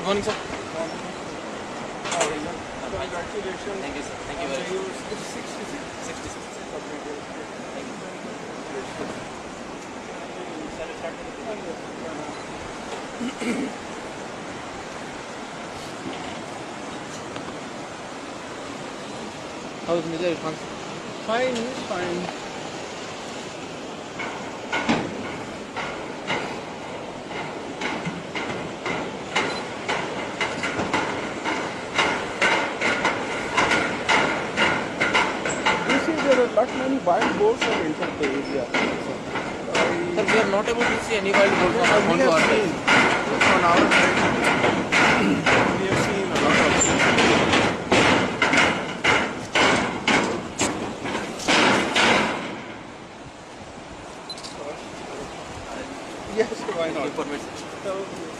Good morning, sir. How are you? Congratulations. Thank you, sir. Thank you very much. 66? 66. Thank you. Shall we start with the How is Mr. Irfan? Fine, he's fine. You see, there are lot many wild boars have entered the area. Sir, we are not able to see any wild boars on We our have side. seen on our side. We have seen a lot of. Yes, why not? Permit, sir.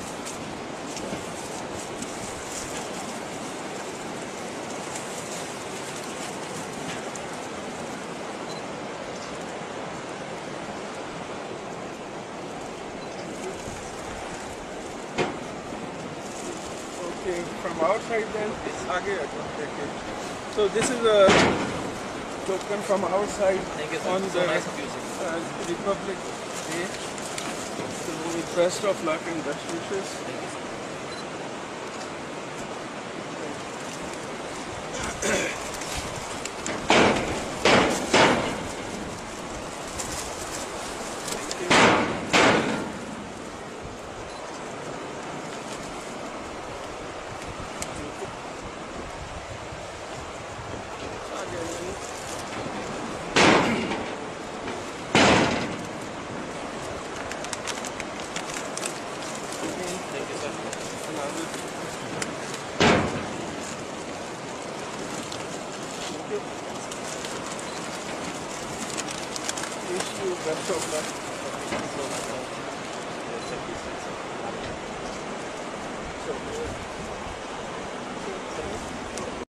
Okay, from outside then, आगे okay. So this is a token from our side Thank you, sir. on So the nice of you, sir. Republic Day. So with best of luck and best wishes. Thank you, sir. Thank you, sir. Wish you best of luck. Thank you so much, sir. Yes, thank you, sir.